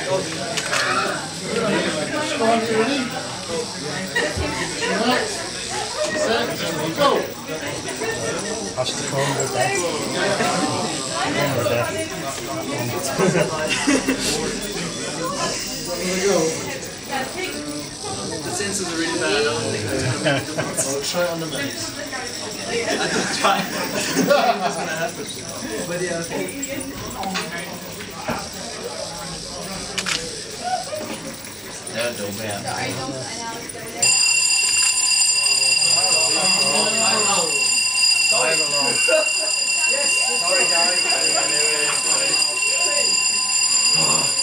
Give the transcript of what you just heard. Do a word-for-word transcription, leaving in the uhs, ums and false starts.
Go. Als je het gewoon weer weg. Gewoon weer weg. The sensors are really bad. I don't think that's going to I'll try it on the max. That's fine. That's going to happen. But yeah, okay. They're dope, man. Yes. Sorry, guys.